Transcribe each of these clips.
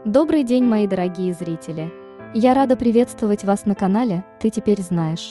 Добрый день, мои дорогие зрители! Я рада приветствовать вас на канале «Ты теперь знаешь».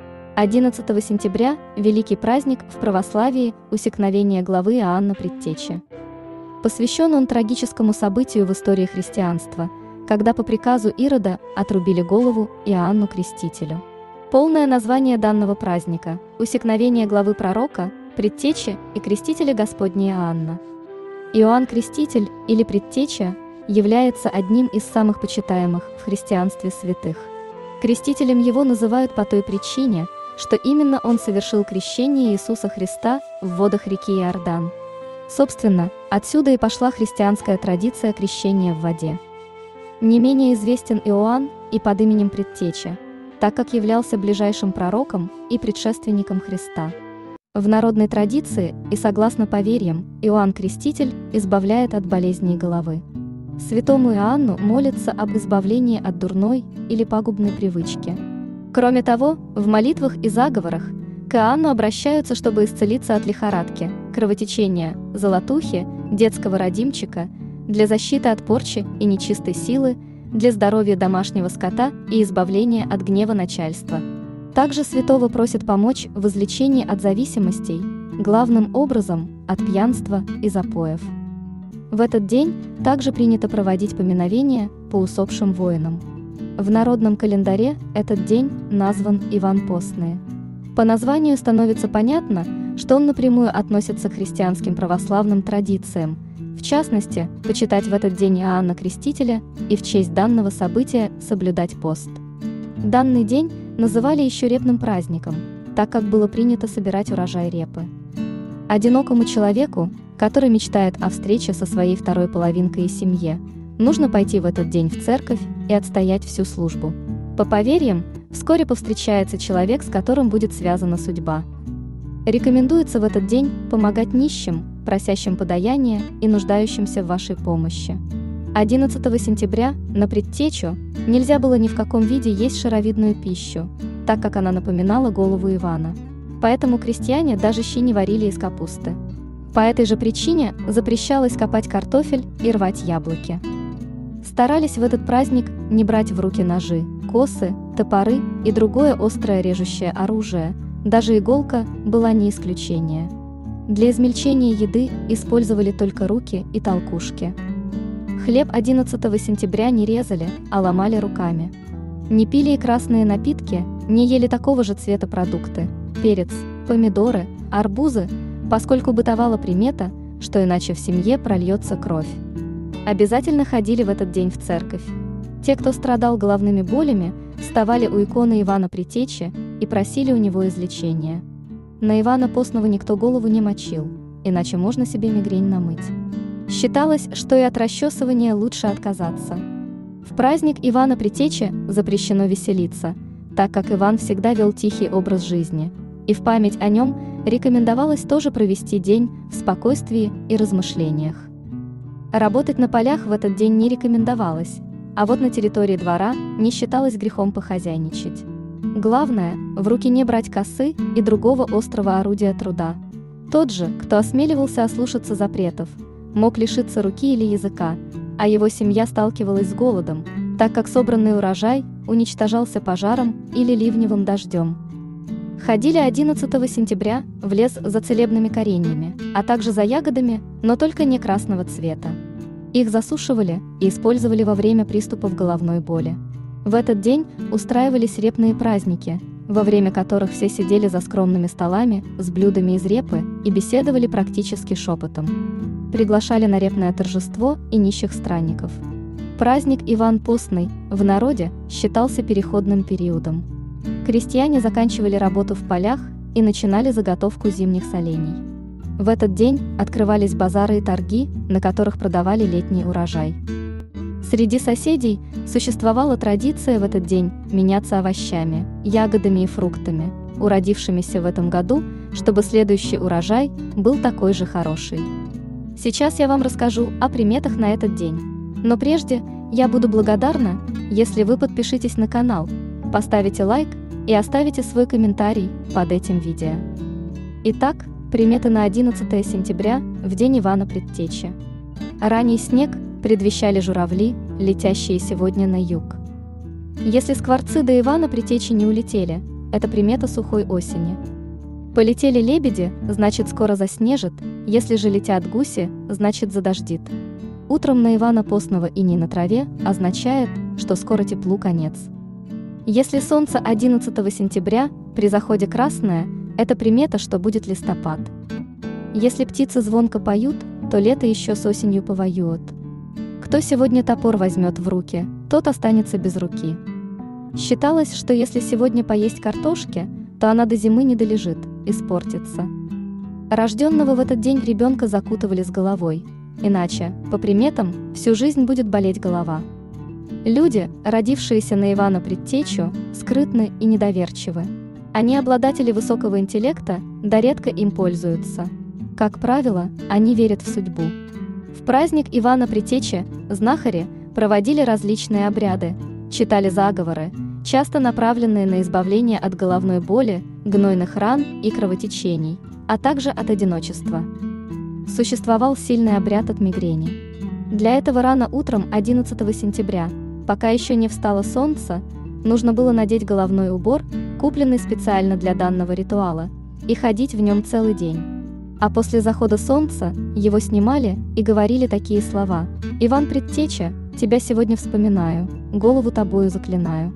11 сентября – великий праздник в православии усекновения главы Иоанна Предтечи. Посвящен он трагическому событию в истории христианства, когда по приказу Ирода отрубили голову Иоанну Крестителю. Полное название данного праздника – усекновение главы пророка, Предтечи и Крестителя Господня Иоанна. Иоанн Креститель или Предтеча является одним из самых почитаемых в христианстве святых. Крестителем его называют по той причине, что именно он совершил крещение Иисуса Христа в водах реки Иордан. Собственно, отсюда и пошла христианская традиция крещения в воде. Не менее известен Иоанн и под именем Предтеча, так как являлся ближайшим пророком и предшественником Христа. В народной традиции и согласно поверьям, Иоанн Креститель избавляет от болезней головы. Святому Иоанну молятся об избавлении от дурной или пагубной привычки. Кроме того, в молитвах и заговорах к Иоанну обращаются, чтобы исцелиться от лихорадки, кровотечения, золотухи, детского родимчика, для защиты от порчи и нечистой силы, для здоровья домашнего скота и избавления от гнева начальства. Также святого просят помочь в излечении от зависимостей, главным образом от пьянства и запоев. В этот день также принято проводить поминовения по усопшим воинам. В народном календаре этот день назван Иван Постный. По названию становится понятно, что он напрямую относится к христианским православным традициям, в частности, почитать в этот день Иоанна Крестителя и в честь данного события соблюдать пост. Данный день называли еще репным праздником, так как было принято собирать урожай репы. Одинокому человеку, который мечтает о встрече со своей второй половинкой и семье, нужно пойти в этот день в церковь и отстоять всю службу. По поверьям, вскоре повстречается человек, с которым будет связана судьба. Рекомендуется в этот день помогать нищим, просящим подаяния и нуждающимся в вашей помощи. 11 сентября на Предтечу нельзя было ни в каком виде есть шаровидную пищу, так как она напоминала голову Ивана. Поэтому крестьяне даже щи не варили из капусты. По этой же причине запрещалось копать картофель и рвать яблоки. Старались в этот праздник не брать в руки ножи, косы, топоры и другое острое режущее оружие, даже иголка была не исключение. Для измельчения еды использовали только руки и толкушки. Хлеб 11 сентября не резали, а ломали руками. Не пили и красные напитки, не ели такого же цвета продукты – перец, помидоры, арбузы, поскольку бытовала примета, что иначе в семье прольется кровь. Обязательно ходили в этот день в церковь. Те, кто страдал головными болями, вставали у иконы Ивана Предтечи и просили у него излечения. На Ивана Постного никто голову не мочил, иначе можно себе мигрень намыть. Считалось, что и от расчесывания лучше отказаться. В праздник Ивана Предтечи запрещено веселиться, так как Иван всегда вел тихий образ жизни, и в память о нем рекомендовалось тоже провести день в спокойствии и размышлениях. Работать на полях в этот день не рекомендовалось, а вот на территории двора не считалось грехом похозяйничать. Главное, в руки не брать косы и другого острого орудия труда. Тот же, кто осмеливался ослушаться запретов, мог лишиться руки или языка, а его семья сталкивалась с голодом, так как собранный урожай уничтожался пожаром или ливневым дождем. Ходили 11 сентября в лес за целебными кореньями, а также за ягодами, но только не красного цвета. Их засушивали и использовали во время приступов головной боли. В этот день устраивались репные праздники, во время которых все сидели за скромными столами с блюдами из репы и беседовали практически шепотом. Приглашали на репное торжество и нищих странников. Праздник Иван Постный в народе считался переходным периодом. Крестьяне заканчивали работу в полях и начинали заготовку зимних солений. В этот день открывались базары и торги, на которых продавали летний урожай. Среди соседей существовала традиция в этот день меняться овощами, ягодами и фруктами, уродившимися в этом году, чтобы следующий урожай был такой же хороший. Сейчас я вам расскажу о приметах на этот день. Но прежде я буду благодарна, если вы подпишитесь на канал, поставите лайк и оставите свой комментарий под этим видео. Итак, приметы на 11 сентября в день Ивана Предтечи. Ранний снег предвещали журавли, летящие сегодня на юг. Если скворцы до Ивана Предтечи не улетели, это примета сухой осени. Полетели лебеди, значит скоро заснежит, если же летят гуси, значит задождит. Утром на Ивана Постного иней на траве означает, что скоро теплу конец. Если солнце 11 сентября при заходе красное, это примета, что будет листопад. Если птицы звонко поют, то лето еще с осенью повоюет. Кто сегодня топор возьмет в руки, тот останется без руки. Считалось, что если сегодня поесть картошки, то она до зимы не долежит, испортится. Рожденного в этот день ребенка закутывали с головой, иначе, по приметам, всю жизнь будет болеть голова. Люди, родившиеся на Ивана Предтечу, скрытны и недоверчивы. Они обладатели высокого интеллекта, да редко им пользуются. Как правило, они верят в судьбу. В праздник Ивана Предтечи знахари проводили различные обряды, читали заговоры, часто направленные на избавление от головной боли, гнойных ран и кровотечений, а также от одиночества. Существовал сильный обряд от мигрени. Для этого рано утром 11 сентября, пока еще не встало солнце, нужно было надеть головной убор, купленный специально для данного ритуала, и ходить в нем целый день. А после захода солнца его снимали и говорили такие слова: «Иван Предтеча, тебя сегодня вспоминаю, голову тобою заклинаю.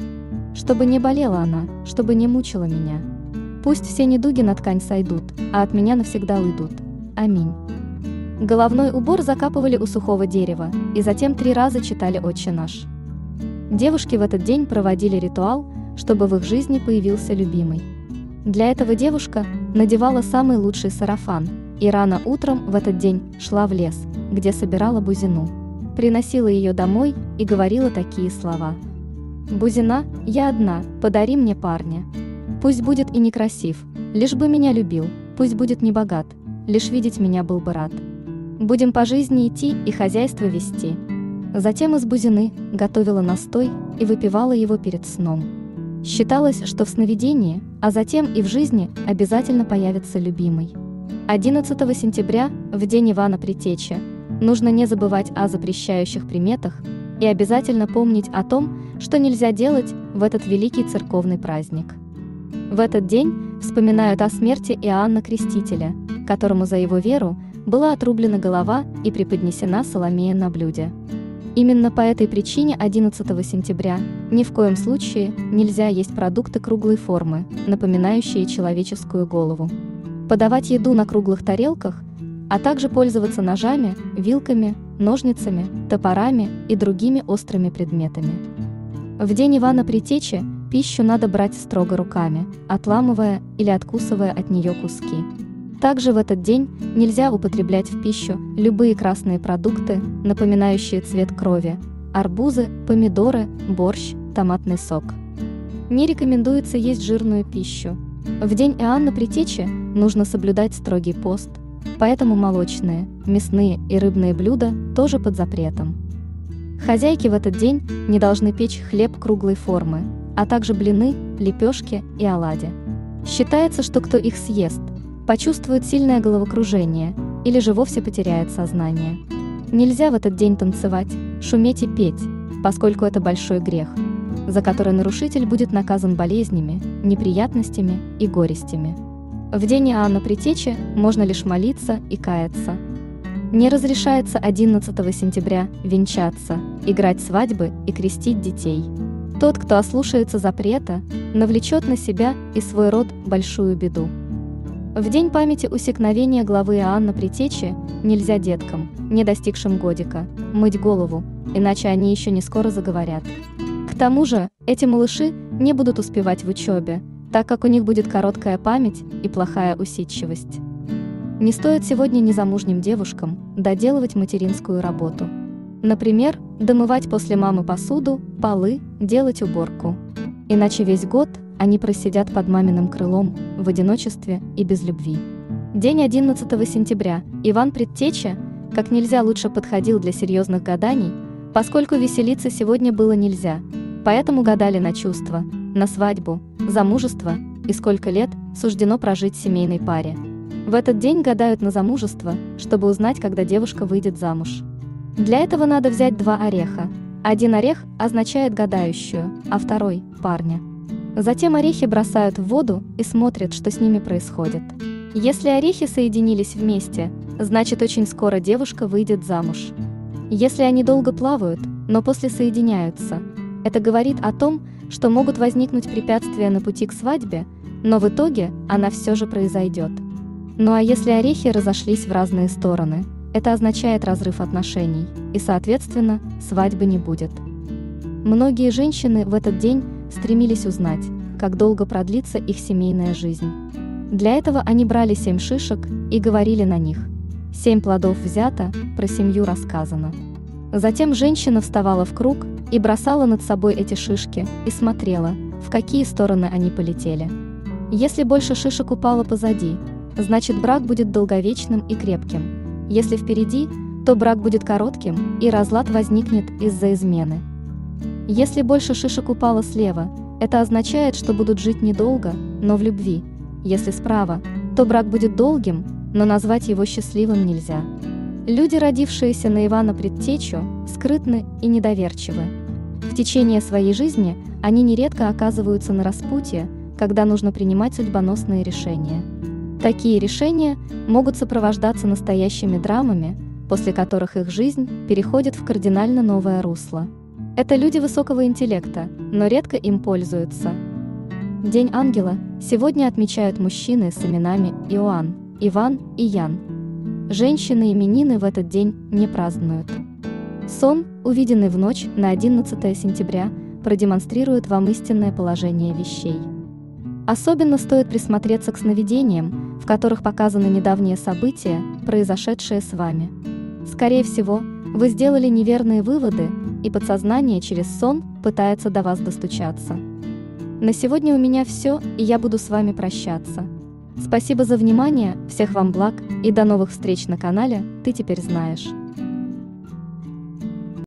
Чтобы не болела она, чтобы не мучила меня. Пусть все недуги на ткань сойдут, а от меня навсегда уйдут. Аминь». Головной убор закапывали у сухого дерева и затем 3 раза читали «Отче наш». Девушки в этот день проводили ритуал, чтобы в их жизни появился любимый. Для этого девушка надевала самый лучший сарафан и рано утром в этот день шла в лес, где собирала бузину. Приносила ее домой и говорила такие слова: «Бузина, я одна, подари мне парня. Пусть будет и некрасив, лишь бы меня любил, пусть будет не богат, лишь видеть меня был бы рад. Будем по жизни идти и хозяйство вести». Затем из бузины готовила настой и выпивала его перед сном. Считалось, что в сновидении, а затем и в жизни обязательно появится любимый. 11 сентября, в день Ивана Предтечи, нужно не забывать о запрещающих приметах и обязательно помнить о том, что нельзя делать в этот великий церковный праздник. В этот день вспоминают о смерти Иоанна Крестителя, которому за его веру была отрублена голова и преподнесена Соломея на блюде. Именно по этой причине 11 сентября ни в коем случае нельзя есть продукты круглой формы, напоминающие человеческую голову. Подавать еду на круглых тарелках, а также пользоваться ножами, вилками, ножницами, топорами и другими острыми предметами. В день Ивана Предтечи пищу надо брать строго руками, отламывая или откусывая от нее куски. Также в этот день нельзя употреблять в пищу любые красные продукты, напоминающие цвет крови: арбузы, помидоры, борщ, томатный сок. Не рекомендуется есть жирную пищу. В день Иоанна Предтечи нужно соблюдать строгий пост, поэтому молочные, мясные и рыбные блюда тоже под запретом. Хозяйки в этот день не должны печь хлеб круглой формы, а также блины, лепешки и оладьи. Считается, что кто их съест, почувствует сильное головокружение или же вовсе потеряет сознание. Нельзя в этот день танцевать, шуметь и петь, поскольку это большой грех, за который нарушитель будет наказан болезнями, неприятностями и горестями. В день Иоанна Предтечи можно лишь молиться и каяться. Не разрешается 11 сентября венчаться, играть свадьбы и крестить детей. Тот, кто ослушается запрета, навлечет на себя и свой род большую беду. В день памяти усекновения главы Иоанна Предтечи нельзя деткам, не достигшим годика, мыть голову, иначе они еще не скоро заговорят. К тому же, эти малыши не будут успевать в учебе, так как у них будет короткая память и плохая усидчивость. Не стоит сегодня незамужним девушкам доделывать материнскую работу. Например, домывать после мамы посуду, полы, делать уборку. Иначе весь год они просидят под маминым крылом, в одиночестве и без любви. День 11 сентября Иван Предтеча как нельзя лучше подходил для серьезных гаданий, поскольку веселиться сегодня было нельзя, поэтому гадали на чувства, на свадьбу, замужество и сколько лет суждено прожить семейной паре. В этот день гадают на замужество, чтобы узнать, когда девушка выйдет замуж. Для этого надо взять 2 ореха. Один орех означает гадающую, а второй – парня. Затем орехи бросают в воду и смотрят, что с ними происходит. Если орехи соединились вместе, значит очень скоро девушка выйдет замуж. Если они долго плавают, но после соединяются, это говорит о том, что могут возникнуть препятствия на пути к свадьбе, но в итоге она все же произойдет. Ну а если орехи разошлись в разные стороны, это означает разрыв отношений, и, соответственно, свадьбы не будет. Многие женщины в этот день стремились узнать, как долго продлится их семейная жизнь. Для этого они брали 7 шишек и говорили на них: 7 плодов взято, про семью рассказано. Затем женщина вставала в круг и бросала над собой эти шишки и смотрела, в какие стороны они полетели. Если больше шишек упало позади, значит брак будет долговечным и крепким. Если впереди, то брак будет коротким и разлад возникнет из-за измены. Если больше шишек упало слева, это означает, что будут жить недолго, но в любви. Если справа, то брак будет долгим, но назвать его счастливым нельзя. Люди, родившиеся на Ивана Предтечу, скрытны и недоверчивы. В течение своей жизни они нередко оказываются на распутье, когда нужно принимать судьбоносные решения. Такие решения могут сопровождаться настоящими драмами, после которых их жизнь переходит в кардинально новое русло. Это люди высокого интеллекта, но редко им пользуются. День ангела сегодня отмечают мужчины с именами Иоанн, Иван и Ян. Женщины именины в этот день не празднуют. Сон, увиденный в ночь на 11 сентября, продемонстрирует вам истинное положение вещей. Особенно стоит присмотреться к сновидениям, в которых показаны недавние события, произошедшие с вами. Скорее всего, вы сделали неверные выводы, и подсознание через сон пытается до вас достучаться. На сегодня у меня все, и я буду с вами прощаться. Спасибо за внимание, всех вам благ, и до новых встреч на канале «Ты теперь знаешь».